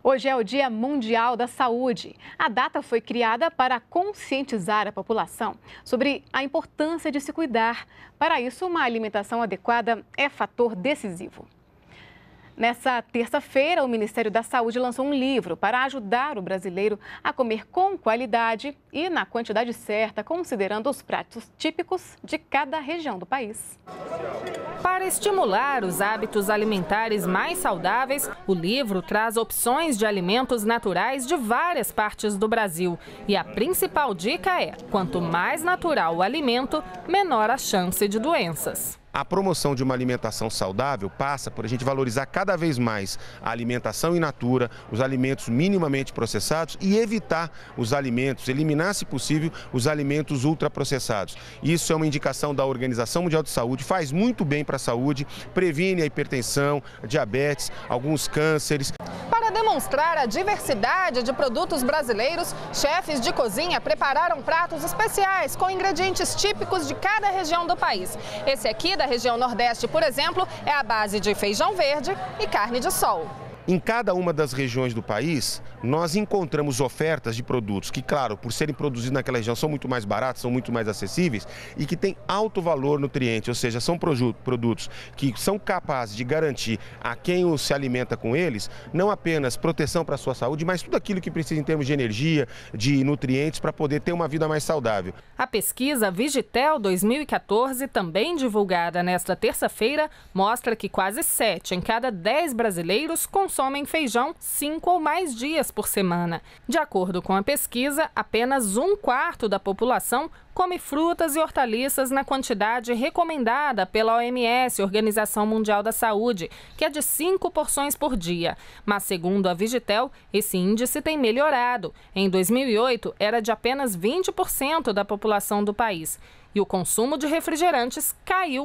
Hoje é o Dia Mundial da Saúde. A data foi criada para conscientizar a população sobre a importância de se cuidar. Para isso, uma alimentação adequada é fator decisivo. Nessa terça-feira, o Ministério da Saúde lançou um livro para ajudar o brasileiro a comer com qualidade e na quantidade certa, considerando os pratos típicos de cada região do país. Para estimular os hábitos alimentares mais saudáveis, o livro traz opções de alimentos naturais de várias partes do Brasil. E a principal dica é: quanto mais natural o alimento, menor a chance de doenças. A promoção de uma alimentação saudável passa por a gente valorizar cada vez mais a alimentação in natura, os alimentos minimamente processados e evitar os alimentos, eliminar, se possível, os alimentos ultraprocessados. Isso é uma indicação da Organização Mundial de Saúde, faz muito bem para a saúde, previne a hipertensão, a diabetes, alguns cânceres. Para demonstrar a diversidade de produtos brasileiros, chefes de cozinha prepararam pratos especiais com ingredientes típicos de cada região do país. Esse aqui da região Nordeste, por exemplo, é a base de feijão verde e carne de sol. Em cada uma das regiões do país, nós encontramos ofertas de produtos que, claro, por serem produzidos naquela região, são muito mais baratos, são muito mais acessíveis e que têm alto valor nutriente, ou seja, são produtos que são capazes de garantir a quem se alimenta com eles, não apenas proteção para a sua saúde, mas tudo aquilo que precisa em termos de energia, de nutrientes, para poder ter uma vida mais saudável. A pesquisa Vigitel 2014, também divulgada nesta terça-feira, mostra que quase 7 em cada 10 brasileiros consomem feijão 5 ou mais dias por semana. De acordo com a pesquisa, apenas 1/4 da população come frutas e hortaliças na quantidade recomendada pela OMS, Organização Mundial da Saúde, que é de 5 porções por dia. Mas, segundo a Vigitel, esse índice tem melhorado. Em 2008, era de apenas 20% da população do país. E o consumo de refrigerantes caiu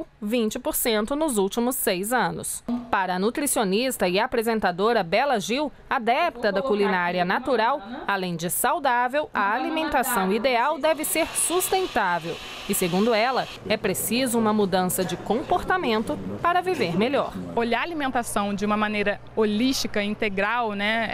20% nos últimos 6 anos. Para a nutricionista e apresentadora Bela Gil, adepta da culinária natural, além de saudável, a alimentação ideal deve ser sustentável. E, segundo ela, é preciso uma mudança de comportamento para viver melhor. Olhar a alimentação de uma maneira holística, integral,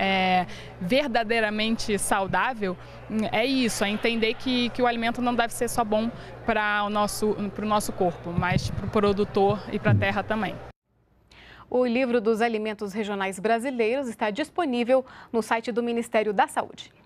verdadeiramente saudável, é isso, é entender que o alimento não deve ser só bom para o nosso corpo, mas para o produtor e para a terra também. O livro dos alimentos regionais brasileiros está disponível no site do Ministério da Saúde.